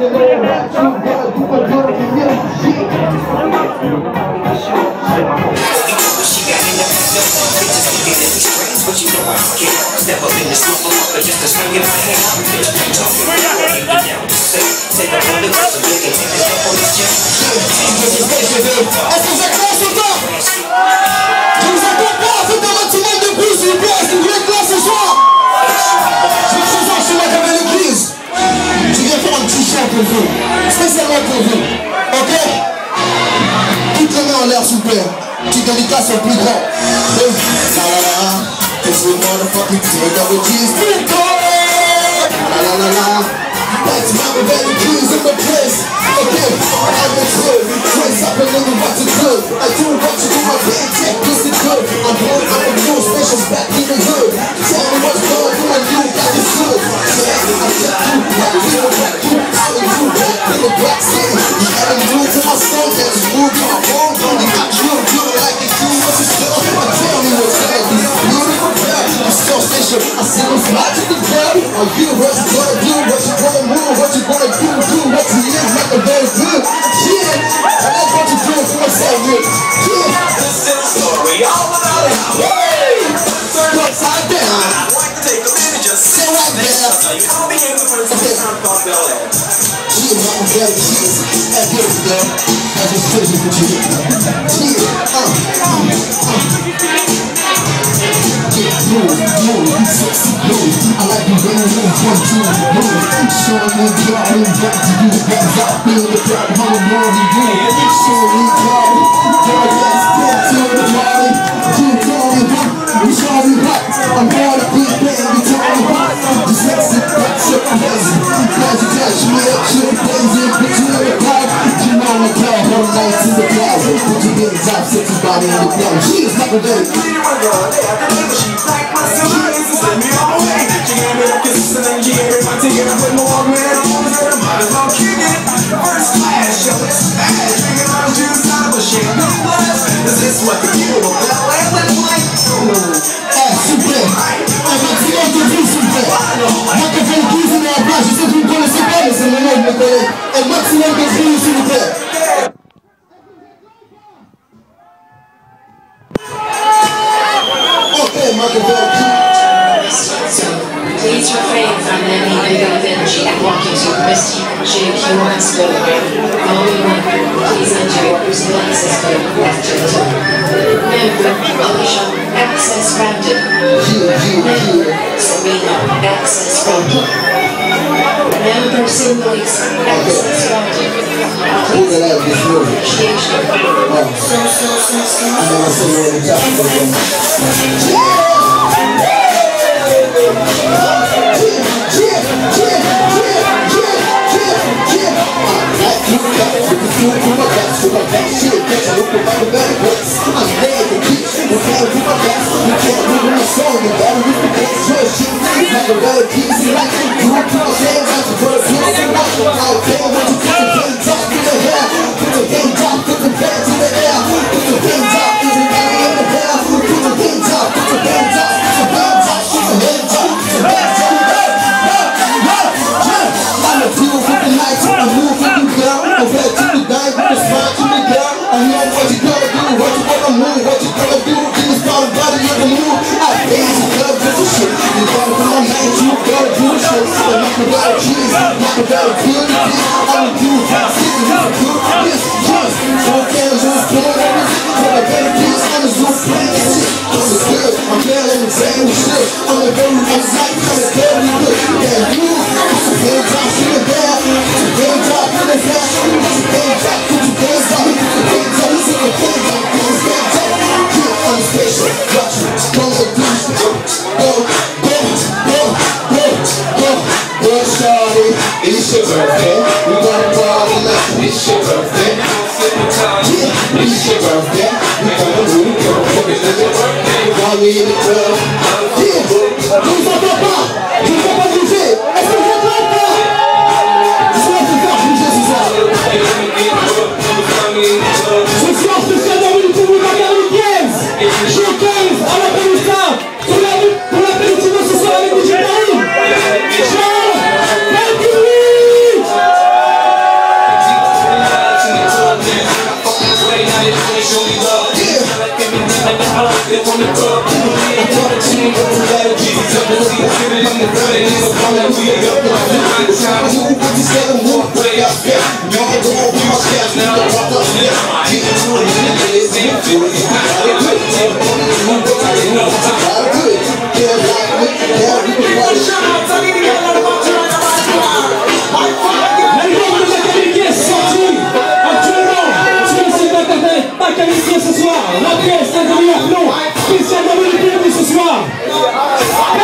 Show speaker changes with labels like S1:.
S1: But you know I don't care. Step up in this motherfucker just to swing in my hand. Bitch, you talking about it, get down to say. Take a bullet with some big and take it up on this jet. Est-ce que vous êtes là ce soir? Je vous appelle pas, faites un maximum de bruit s'il vous plaît. Est-ce que vous êtes là ce soir? Ce soir, je suis là comme à l'église. Je viens faire un petit chant pour vous. Spécialement pour vous. Ok? Toutes les mains en l'air s'il vous plaît. Petite dédicace au plus grand. La la la. Cause we motherfucking tear double G's. La la la la. That's my baby G's in the place. Okay, I'm the good. Trace up and nigga what to do. I do what you do, my big tech, this is good. I'm born out of new specials back in the hood. Tell me what's going on, you got this good. Yeah, I check you, like you know back you. I will do back in the black city. You gotta move to my song, that's move to my phone. You got you, do it like you do, what's the stuff? Tell me what's going on. Beautiful girl, I'm so special. I see them fly to the ground. Are you what you gonna do, what you gonna move, what you gonna do what you live like a very good. Yeah, I like what you do for myself, yeah. This is a story all about it. Hey, turn upside down. I'd like to take a minute just sit right there. I'll be able to put some time on Bel Air. She is not very cheese. That's good, girl. I just told you what you did. Move, sexy, move. I like you when you move, 1, 2, move. Showing me God and back to you. That's out there, the crowd, how I'm more than you. Showing me God, God, let's get to the party. You tell me what, you show me what. I'm gonna be there, you tell me what. The sexy, that's your amazing. Glad you touch me up, you're crazy. Put you in the crowd, you know my girl, whole night in the closet. Put your big top, sexy body in the crowd. She is not a lady. Let me all away. She gave me the kisses and then she gave me my ticket. I put my Walkman on and I might as well kick it. First class, yo, it's smash. Drinking all the juice out of a shit. No glass. Is this what the people of Bel Air look like? Super. Un maximum de vie, s'il vous plaît. Moi qui fais le cuisine à la plage, je sais que vous ne connaissez pas, mais c'est le nom de mes collègues. Un maximum de vie, s'il vous plaît. Okay, Machiavelli.
S2: Please refrain from any negative energy and walking to Christy JQS program. Following one, please enter your personal access code after the tone. Member, Alicia, access granted. Member, Serena, access granted. Member, Symbolis, access granted. Please appreciation.
S1: It's your birthday, we gonna party like it's your birthday. Yeah, it's your birthday, we gonna do it, it's your birthday. We gonna be in the club. Yeah, je vous entends pas, je vous entends pas bouger. Est-ce que vous entendez pas? Je suis là pour faire bouger ce soir. Ce soir, spécialement venu pour vous, Macaroni 15. Show 15, on appelle ça. Pour l'apéritif de ce soir avec DJ Paris.
S3: Ce soir, l'orchestre de Miaflon, spécialement militaire ce soir.